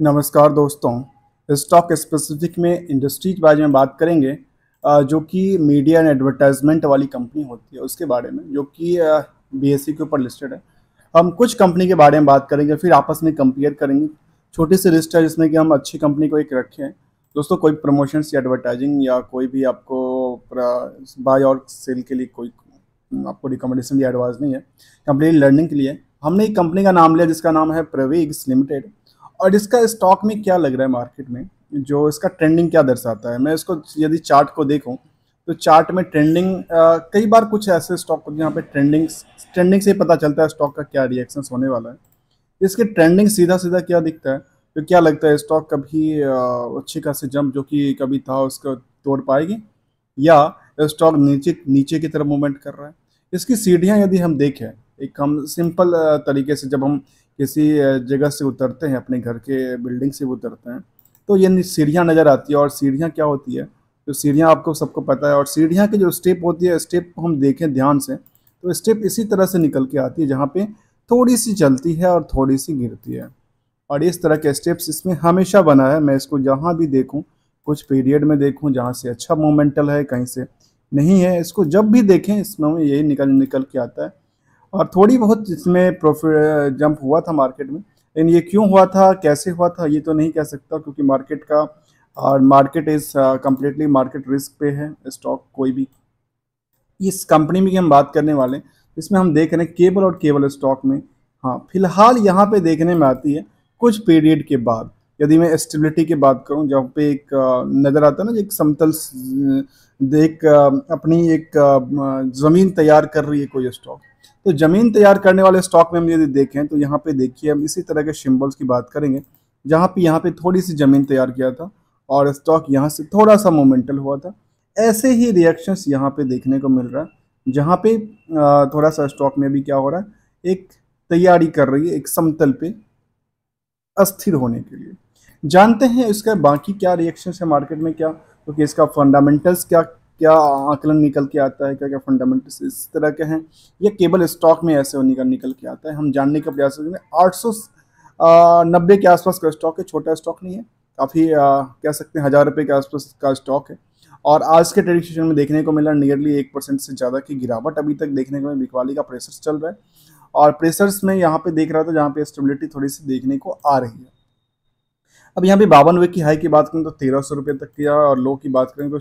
नमस्कार दोस्तों। Stock specific में इंडस्ट्री के बारे में बात करेंगे, जो कि मीडिया एंड एडवर्टाइजमेंट वाली कंपनी होती है उसके बारे में, जो कि बीएसई के ऊपर लिस्टेड है। हम कुछ कंपनी के बारे में बात करेंगे, फिर आपस में कंपेयर करेंगे। छोटी सी लिस्ट है जिसमें कि हम अच्छी कंपनी को एक रखें। दोस्तों, कोई प्रमोशंस या एडवर्टाइजिंग या कोई भी आपको बाय और सेल के लिए कोई आपको रिकमेंडेशन या एडवाइस नहीं है, कंप्लीट लर्निंग के लिए। हमने एक कंपनी का नाम लिया जिसका नाम है प्रवीग्स लिमिटेड। और इसका स्टॉक में क्या लग रहा है मार्केट में, जो इसका ट्रेंडिंग क्या दर्शाता है। मैं इसको यदि चार्ट को देखूं तो चार्ट में ट्रेंडिंग, कई बार कुछ ऐसे स्टॉक होते हैं जहाँ पे ट्रेंडिंग से ही पता चलता है स्टॉक का क्या रिएक्शंस होने वाला है। इसके ट्रेंडिंग सीधा सीधा क्या दिखता है, तो क्या लगता है स्टॉक कभी अच्छी खासी जंप जो कि कभी था उसको तोड़ पाएगी, या स्टॉक नीचे नीचे की तरफ मूवमेंट कर रहा है। इसकी सीढ़ियाँ यदि हम देखें, एक हम सिंपल तरीके से, जब हम किसी जगह से उतरते हैं, अपने घर के बिल्डिंग से उतरते हैं, तो ये सीढ़ियाँ नज़र आती है। और सीढ़ियाँ क्या होती है, तो सीढ़ियाँ आपको सबको पता है। और सीढ़ियाँ की जो स्टेप होती है, स्टेप को हम देखें ध्यान से, तो स्टेप इसी तरह से निकल के आती है, जहाँ पे थोड़ी सी चलती है और थोड़ी सी गिरती है। और इस तरह के स्टेप्स इसमें हमेशा बना है। मैं इसको जहाँ भी देखूँ, कुछ पीरियड में देखूँ जहाँ से अच्छा मोमेंटल है, कहीं से नहीं है, इसको जब भी देखें इसमें यही निकल निकल के आता है। और थोड़ी बहुत इसमें प्रॉफिट जंप हुआ था मार्केट में, लेकिन ये क्यों हुआ था, कैसे हुआ था, ये तो नहीं कह सकता, क्योंकि मार्केट का और market is completely market risk पे है स्टॉक कोई भी। इस कंपनी में हम बात करने वाले हैं, इसमें हम देख रहे हैं केबल और केबल स्टॉक में। हाँ, फिलहाल यहाँ पे देखने में आती है कुछ पीरियड के बाद। यदि मैं स्टेबिलिटी की बात करूँ, जहाँ पे एक नज़र आता है ना, एक समतल देख अपनी एक ज़मीन तैयार कर रही है कोई स्टॉक। तो ज़मीन तैयार करने वाले स्टॉक में हम यदि देखें, तो यहाँ पे देखिए हम इसी तरह के सिंबल्स की बात करेंगे, जहाँ पे थोड़ी सी ज़मीन तैयार किया था और स्टॉक यहाँ से थोड़ा सा मोमेंटल हुआ था। ऐसे ही रिएक्शंस यहाँ पे देखने को मिल रहा है, जहाँ पे थोड़ा सा स्टॉक में भी क्या हो रहा है, एक तैयारी कर रही है एक समतल पे अस्थिर होने के लिए। जानते हैं इसका बाकी क्या रिएक्शंस है मार्केट में, क्या क्योंकि इसका फंडामेंटल्स क्या क्या आकलन निकल के आता है, क्या क्या फंडामेंटल्स इस तरह के हैं। ये केवल स्टॉक में ऐसे निकल निकल के आता है। हम जानने का प्रयास करेंगे। 890 के आसपास का स्टॉक है, छोटा स्टॉक नहीं है, काफ़ी कह सकते हैं 1000 रुपये के आसपास का स्टॉक है। और आज के ट्रेडिंग सेशन में देखने को मिला नियरली 1% से ज़्यादा की गिरावट अभी तक देखने को मिली। बिकवाली का प्रेशर चल रहा है, और प्रेशर्स में यहाँ पे देख रहा था जहाँ पे स्टेबिलिटी थोड़ी सी देखने को आ रही है। अब यहाँ पे 52 की हाई की बात करें तो 1300 रुपये तक किया, और लो की बात करें तो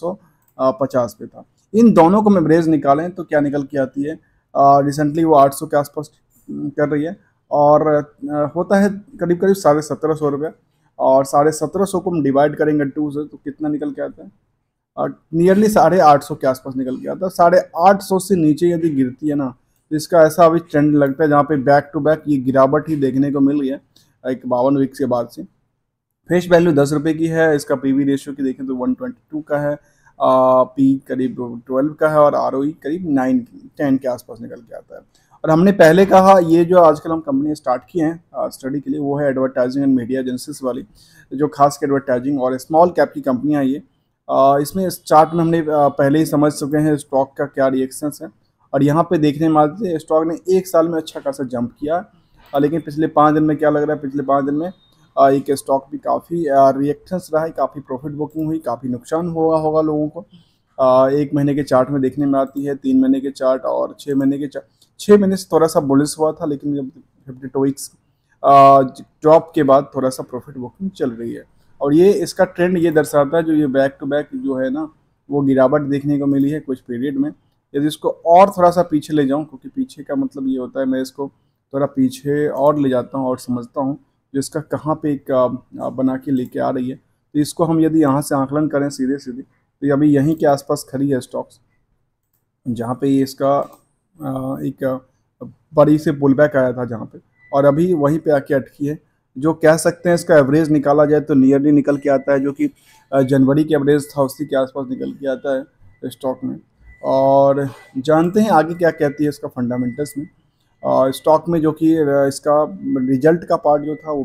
450 पे था। इन दोनों को हम एवरेज निकालें तो क्या निकल के आती है, रिसेंटली वो 800 के आसपास कर रही है, और होता है करीब करीब 1750 रुपये। और 1750 को हम डिवाइड करेंगे 2 से, तो कितना निकल के आता है, नियरली 850 के आसपास निकल के आता है। 850 से नीचे यदि गिरती है ना, तो इसका ऐसा अभी ट्रेंड लगता है जहाँ पे बैक टू बैक ये गिरावट ही देखने को मिल रही है एक 52 वीक के बाद से। फेस वैल्यू 10 रुपये की है, इसका पीवी रेशियो की देखें तो 122 का है, पी करीब 12 का है, और आर करीब 10 के आसपास निकल के आता है। और हमने पहले कहा, ये जो आजकल हम कंपनी स्टार्ट की हैं स्टडी के लिए, वो है एडवर्टाइजिंग एंड मीडिया एजेंसीज वाली, जो खास कर एडवर्टाइजिंग और स्मॉल कैप की कंपनियां ये। इसमें इस चार्ट में हमने पहले ही समझ चुके हैं स्टॉक का क्या रिएक्शंस है। और यहाँ पे देखने में आते हैं स्टॉक ने एक साल में अच्छा खासा जंप किया, लेकिन पिछले 5 दिन में क्या लग रहा है, पिछले 5 दिन में एक स्टॉक भी काफ़ी रिएक्शंस रहा है, काफ़ी प्रॉफिट बुकिंग हुई, काफ़ी नुकसान हुआ होगा लोगों को। 1 महीने के चार्ट में देखने में आती है, 3 महीने के चार्ट और 6 महीने के चार्ट। 6 महीने से थोड़ा सा बुलिश हुआ था, लेकिन जब 52 वीक्स ड्रॉप के बाद थोड़ा सा प्रॉफिट बुकिंग चल रही है। और ये इसका ट्रेंड ये दर्शाता है, जो ये बैक टू बैक जो है ना, वो गिरावट देखने को मिली है कुछ पीरियड में। यदि इसको और थोड़ा सा पीछे ले जाऊँ, क्योंकि पीछे का मतलब ये होता है, मैं इसको थोड़ा पीछे और ले जाता हूँ और समझता हूँ जो इसका कहाँ पे एक बना के लेके आ रही है। तो इसको हम यदि यहाँ से आकलन करें सीधे सीधे, तो ये अभी यहीं के आसपास खड़ी है स्टॉक्स, जहाँ पे ये इसका एक बड़ी से पुल बैक आया था जहाँ पे, और अभी वहीं पे आके अटकी है। जो कह सकते हैं इसका एवरेज निकाला जाए तो नियरली निकल के आता है, जो कि जनवरी के एवरेज था उसी के आसपास निकल के आता है स्टॉक में। और जानते हैं आगे क्या कहती है इसका फंडामेंटल्स में। स्टॉक में जो कि इसका रिजल्ट का पार्ट जो था वो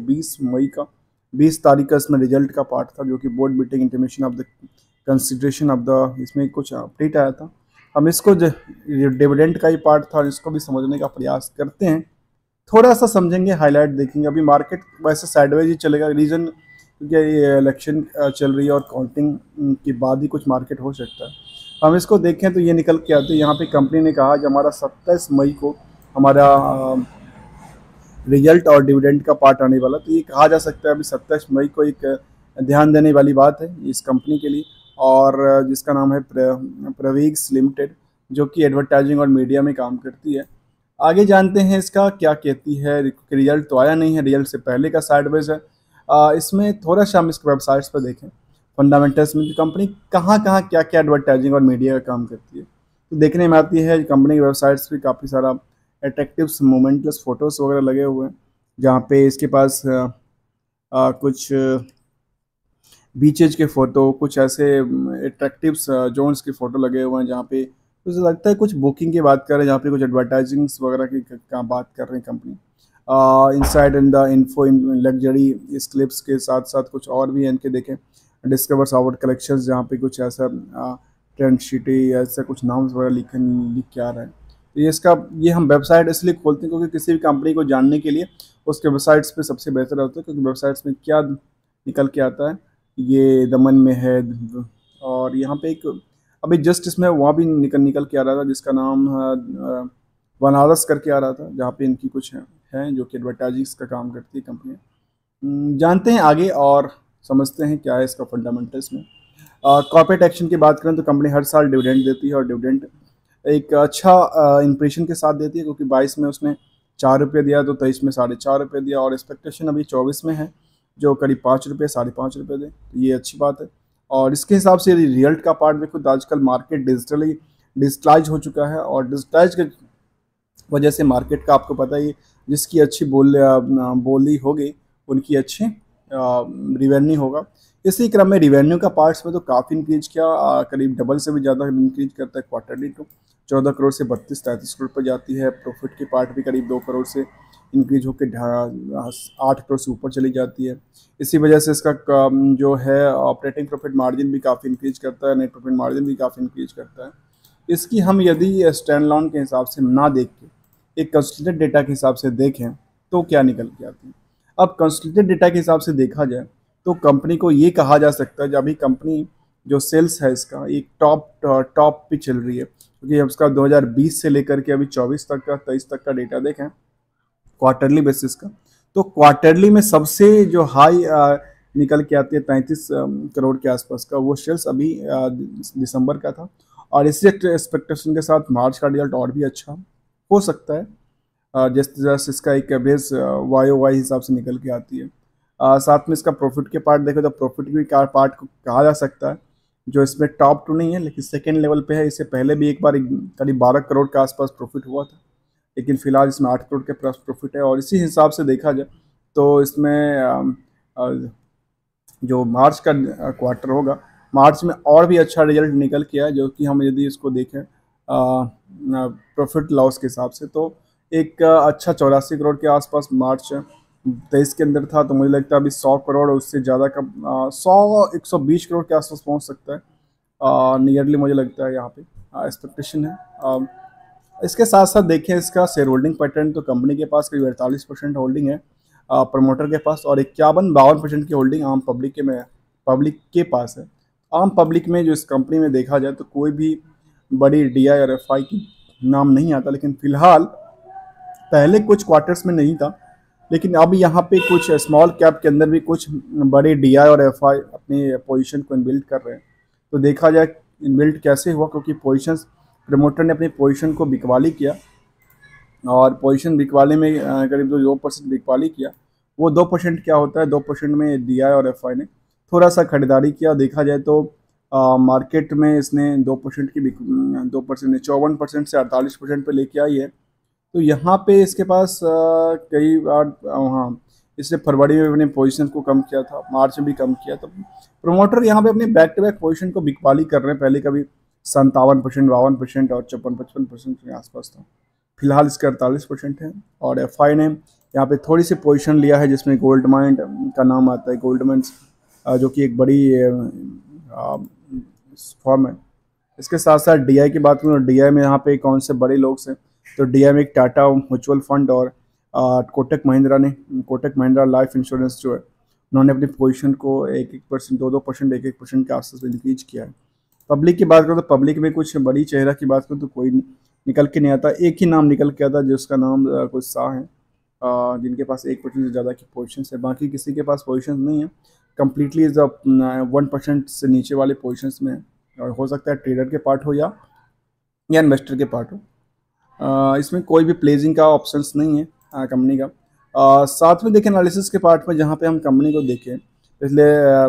20 तारीख का इसमें रिजल्ट का पार्ट था, जो कि board meeting intimation of the consideration of the, इसमें कुछ अपडेट आया था। हम इसको डिविडेंड का ही पार्ट था, इसको भी समझने का प्रयास करते हैं। थोड़ा सा समझेंगे, हाईलाइट देखेंगे। अभी मार्केट वैसे साइडवेज ही चलेगा, रीजन क्योंकि ये इलेक्शन चल रही है और काउंटिंग के बाद ही कुछ मार्केट हो सकता है। हम इसको देखें तो ये निकल के आते हैं, यहाँ पे कंपनी ने कहा कि हमारा 27 मई को हमारा रिजल्ट और डिविडेंड का पार्ट आने वाला। तो ये कहा जा सकता है अभी 27 मई को एक ध्यान देने वाली बात है इस कंपनी के लिए, और जिसका नाम है प्रवीग्स लिमिटेड, जो कि एडवर्टाइजिंग और मीडिया में काम करती है। आगे जानते हैं इसका क्या कहती है। रिजल्ट तो आया नहीं है, रिजल्ट से पहले का साइडवेज है। इसमें थोड़ा सा हम इसके वेबसाइट्स पर देखें, फंडामेंटल्स में कंपनी कहाँ कहाँ क्या क्या एडवर्टाइजिंग और मीडिया का काम करती है, तो देखने में आती है कंपनी की वेबसाइट्स पे काफ़ी सारा अट्रैक्टिव मोमेंटलेस फोटोज़ वगैरह लगे हुए हैं, जहाँ पे इसके पास कुछ बीचेज के फ़ोटो, कुछ ऐसे अट्रैक्टिव जोन्स के फ़ोटो लगे हुए हैं, जहाँ पे मुझे लगता है कुछ बुकिंग की बात कर रहे हैं, जहाँ पे कुछ एडवर्टाइजिंग्स वगैरह की का बात कर रहे हैं company. Inside in the info in luxury इस क्लिप्स के साथ साथ कुछ और भी हैं इनके, देखें डिस्कवर्स आवर कलेक्शंस, जहाँ पे कुछ ऐसा ट्रेंड सिटी ऐसा कुछ नाम वगैरह लिख के आ रहा है। तो ये हम वेबसाइट इसलिए खोलते हैं क्योंकि किसी भी कंपनी को जानने के लिए उसके वेबसाइट्स पे सबसे बेहतर होता है, क्योंकि वेबसाइट्स में क्या निकल के आता है। ये दमन में है, और यहाँ पे एक अभी जस्ट इसमें वहाँ भी निकल के आ रहा था जिसका नाम बनारस करके आ रहा था, जहाँ पे इनकी कुछ है जो कि एडवर्टाइजिंग का काम करती है कंपनी। जानते हैं आगे और समझते हैं क्या है इसका फंडामेंटल्स में। कॉर्पोरेट एक्शन की बात करें तो कंपनी हर साल डिविडेंड देती है, और डिविडेंड एक अच्छा इंप्रेशन के साथ देती है, क्योंकि 22 में उसने 4 रुपये दिया, तो 23 में 4.5 रुपये दिया, और एक्सपेक्टेशन अभी 24 में है जो करीब 5 रुपये 5.5 रुपये दे, तो ये अच्छी बात है। और इसके हिसाब से रिजल्ट का पार्ट देखो तो आजकल मार्केट डिजिटलाइज हो चुका है, और डिजिटलाइज के वजह से मार्केट का आपको पता ही, जिसकी अच्छी बोली होगी उनकी अच्छी रिवेन्यू होगा। इसी क्रम में रिवेन्यू का पार्ट्स में तो काफ़ी इंक्रीज किया, करीब डबल से भी ज़्यादा इंक्रीज करता है क्वार्टरली, तो 14 करोड़ से 32-33 करोड़ पर जाती है। प्रॉफिट की पार्ट भी करीब 2 करोड़ से इंक्रीज होकर 8 करोड़ से ऊपर चली जाती है। इसी वजह से इसका जो है ऑपरेटिंग प्रॉफिट मार्जिन भी काफ़ी इंक्रीज करता है, नेट प्रॉफिट मार्जिन भी काफ़ी इंक्रीज करता है। इसकी हम यदि स्टैंड अलोन के हिसाब से ना देख के एक कंसोलिडेटेड डेटा के हिसाब से देखें तो क्या निकल के आती है। अब कंसोलिडेटेड डेटा के हिसाब से देखा जाए तो कंपनी को ये कहा जा सकता है, जब अभी कंपनी जो सेल्स है इसका एक टॉप पे चल रही है, क्योंकि उसका 2020 से लेकर के अभी 24 तक का 23 तक का डेटा देखें क्वार्टरली बेसिस का, तो क्वार्टरली में सबसे जो हाई निकल के आती है 33 करोड़ के आसपास का, वो सेल्स अभी दिसंबर का था। और इसी एक्सपेक्टेशन के साथ मार्च का रिजल्ट और भी अच्छा हो सकता है, जैसे इसका एक एवरेज YOY हिसाब से निकल के आती है। साथ में इसका प्रॉफिट के पार्ट देखें तो प्रॉफिट भी पार्ट को कहा जा सकता है, जो इसमें टॉप 2 नहीं है लेकिन सेकेंड लेवल पे है। इससे पहले भी एक बार करीब 12 करोड़ के आसपास प्रॉफिट हुआ था, लेकिन फिलहाल इसमें 8 करोड़ के प्लस प्रॉफिट है। और इसी हिसाब से देखा जाए तो इसमें जो मार्च का क्वार्टर होगा, मार्च में और भी अच्छा रिजल्ट निकल के आया, जो कि हम यदि इसको देखें प्रॉफिट लॉस के हिसाब से, तो एक अच्छा 84 करोड़ के आसपास मार्च 23 के अंदर था। तो मुझे लगता है अभी 100 करोड़ उससे ज़्यादा का 120 करोड़ के आसपास पहुंच सकता है नियरली, मुझे लगता है यहाँ पे एक्सपेक्टेशन है। इसके साथ साथ देखें इसका शेयर होल्डिंग पैटर्न, तो कंपनी के पास करीब 48% होल्डिंग है प्रमोटर के पास, और 51-52% की होल्डिंग आम पब्लिक के पास है। आम पब्लिक में जो इस कंपनी में देखा जाए तो कोई भी बड़ी DI और FI की नाम नहीं आता, लेकिन फ़िलहाल पहले कुछ क्वार्टर्स में नहीं था, लेकिन अब यहाँ पे कुछ स्मॉल कैप के अंदर भी कुछ बड़े DI और FI अपनी पोजीशन को इनबिल्ड कर रहे हैं। तो देखा जाए इनबिल्ड कैसे हुआ, क्योंकि पोजीशंस प्रमोटर ने अपनी पोजीशन को बिकवाली किया, और पोजीशन बिकवाली में करीब 2% बिकवाली किया। वो 2% क्या होता है, 2% में DI और FI ने थोड़ा सा खरीदारी किया। देखा जाए तो मार्केट में इसने 2% की 2% 54% से 48% पे लेके आई है। तो यहाँ पे इसके पास कई बार हाँ, इसने फरवरी में अपने पोजीशन को कम किया था, मार्च में भी कम किया। तो प्रमोटर यहाँ पे अपने बैक टू बैक पोजीशन को बिकवाली कर रहे हैं। पहले कभी 57%, 52% और 55% के आसपास था, फिलहाल इसके 48% है। और FI ने यहाँ पे थोड़ी सी पोजीशन लिया है, जिसमें गोल्ड माइंड का नाम आता है, गोल्ड माइंस जो कि एक बड़ी फॉर्म है। इसके साथ साथ DI की बात करूँ तो DI में यहाँ पे कौन से बड़े लोग हैं, तो DI में एक टाटा म्यूचुअल फंड और कोटक महिंद्रा लाइफ इंश्योरेंस जो है, उन्होंने अपनी पोजीशन को 1-1%, 2-2%, 1-1% के आसपास इंक्रीज किया है। पब्लिक की बात करूँ तो पब्लिक में कुछ बड़ी चेहरा की बात करूँ तो कोई निकल के नहीं आता। एक ही नाम निकल के आता जिसका नाम कुछ शाह है, जिनके पास 1% से ज़्यादा की पोजीशन है। बाकी किसी के पास पोजीशन नहीं है, कम्प्लीटली 1% से नीचे वाले पोजीशंस में है। और हो सकता है ट्रेडर के पार्ट हो या इन्वेस्टर के पार्ट हो। इसमें कोई भी प्लेजिंग का ऑप्शंस नहीं है कंपनी का। साथ में देखें एनालिसिस के पार्ट में, जहाँ पे हम कंपनी को देखें पिछले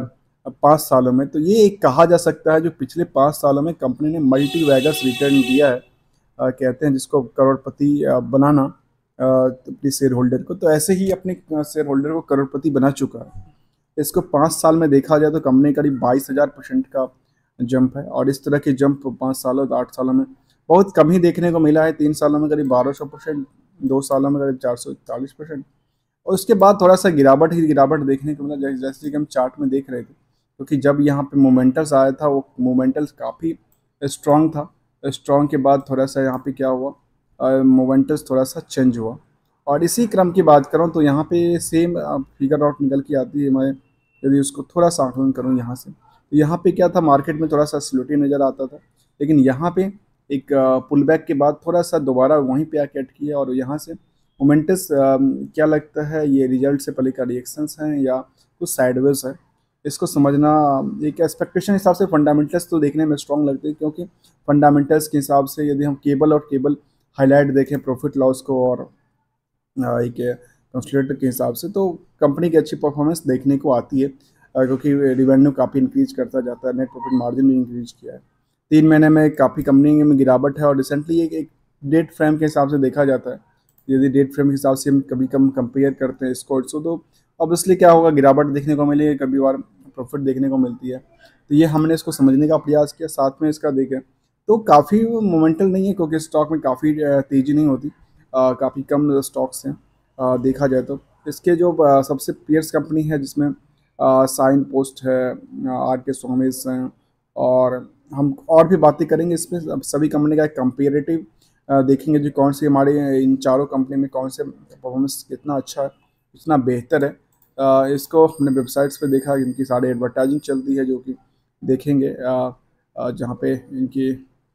5 सालों में, तो ये एक कहा जा सकता है जो पिछले 5 सालों में कंपनी ने मल्टी वैगर्स रिटर्न दिया है। कहते हैं जिसको करोड़पति बनाना अपने शेयर होल्डर को, तो ऐसे ही अपने शेयर होल्डर को करोड़पति बना चुका है। इसको 5 साल में देखा जाए तो कंपनी करीब 22,000% का जंप है, और इस तरह के जंप 5 सालों 8 सालों में बहुत कम ही देखने को मिला है। 3 सालों में करीब 1200%, 2 सालों में करीब 441%, और उसके बाद थोड़ा सा गिरावट देखने को मिला, जैसे कि हम चार्ट में देख रहे थे। क्योंकि जब यहाँ पे मोमेंटल्स आया था, वो मोमेंटल्स काफ़ी स्ट्रॉन्ग था। स्ट्रॉन्ग के बाद थोड़ा सा यहाँ पे क्या हुआ, मोमेंटल्स थोड़ा सा चेंज हुआ। और इसी क्रम की बात करूँ तो यहाँ पे सेम फिगर आउट निकल के आती है। मैं यदि उसको थोड़ा सा आकलन करूँ यहाँ से, तो यहाँ पे क्या था, मार्केट में थोड़ा सा स्लोटी नज़र आता था, लेकिन यहाँ पे एक पुल बैक के बाद थोड़ा सा दोबारा वहीं पे आके अटकी है। और यहाँ से मोमेंटस क्या लगता है, ये रिजल्ट से पहले का रिएक्शंस हैं या कुछ साइडवेज है, इसको समझना एक एक्सपेक्टेशन हिसाब से फंडामेंटल्स तो देखने में स्ट्रॉन्ग लगते हैं। क्योंकि फंडामेंटल्स के हिसाब से यदि हम केबल हाईलाइट देखें प्रॉफिट लॉस को और एक कंसोलिडेटर के हिसाब से, तो कंपनी की अच्छी परफॉर्मेंस देखने को आती है। क्योंकि रेवेन्यू काफ़ी इंक्रीज करता जाता है, नेट प्रॉफिट मार्जिन भी इंक्रीज किया है। 3 महीने में काफ़ी कंपनी में गिरावट है। और रिसेंटली एक डेट फ्रेम के हिसाब से देखा जाता है, यदि डेट फ्रेम के हिसाब से हम कभी कम कंपेयर करते हैं इसको, तो ऑब्वियसली क्या होगा, गिरावट देखने को मिलेगी, कभी बार प्रॉफिट देखने को मिलती है। तो ये हमने इसको समझने का प्रयास किया, साथ में इसका देखें तो काफ़ी मोमेंटल नहीं है, क्योंकि स्टॉक में काफ़ी तेज़ी नहीं होती, काफ़ी कम स्टॉक्स हैं देखा जाए तो। इसके जो सबसे पीयर्स कंपनी है जिसमें साइन पोस्ट है, आर के स्वामीज हैं, और हम और भी बातें करेंगे इसमें। सभी कंपनी का एक कंपेरेटिव देखेंगे जो कौन सी हमारे इन चारों कंपनी में कौन से परफॉर्मेंस कितना अच्छा है, कितना बेहतर है। इसको हमने वेबसाइट्स पे देखा, इनकी सारी एडवर्टाइजिंग चलती है, जो कि देखेंगे जहाँ पे इनकी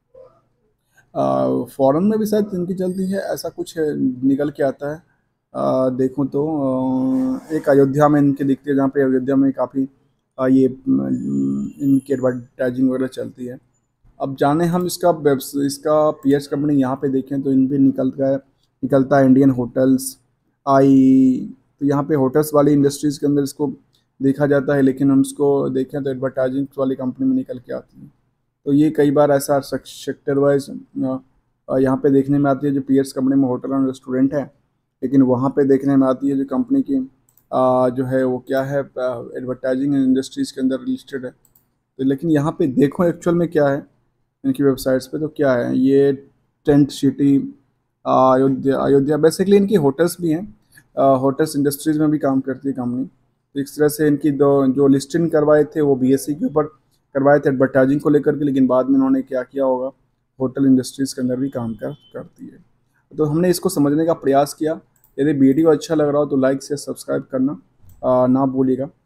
फॉरेन में भी शायद इनकी चलती है, ऐसा कुछ निकल के आता है। देखूँ तो एक अयोध्या में इनकी दिखती है, जहाँ पे अयोध्या में काफ़ी ये इनकी एडवर्टाइजिंग वगैरह चलती है। अब जाने हम इसका पीएस कंपनी यहाँ पे देखें तो इन पे निकलता है इंडियन होटल्स तो यहाँ पे होटल्स वाली इंडस्ट्रीज़ के अंदर इसको देखा जाता है, लेकिन हम इसको देखें तो एडवर्टाइजिंग वाली कंपनी में निकल के आती है। तो ये कई बार ऐसा सेक्टर वाइज यहाँ पे देखने में आती है, जो पीएस कंपनी में होटल और रेस्टोरेंट है, लेकिन वहाँ पे देखने में आती है जो कंपनी की जो है वो क्या है, एडवर्टाइजिंग इंडस्ट्रीज़ के अंदर लिस्टेड है। तो लेकिन यहाँ पे देखो एक्चुअल में क्या है इनकी वेबसाइट्स पे, तो क्या है ये टेंट सिटी अयोध्या बेसिकली इनकी होटल्स भी हैं, होटल्स इंडस्ट्रीज़ में भी काम करती है कंपनी। तो इस तरह से इनकी जो लिस्टिंग करवाए थे वो बीएसई के ऊपर करवाए थे एडवर्टाइजिंग को लेकर के, लेकिन बाद में उन्होंने क्या किया होगा, होटल इंडस्ट्रीज़ के अंदर भी काम करती है। तो हमने इसको समझने का प्रयास किया। यदि वीडियो अच्छा लग रहा हो तो लाइक से सब्सक्राइब करना ना भूलिएगा।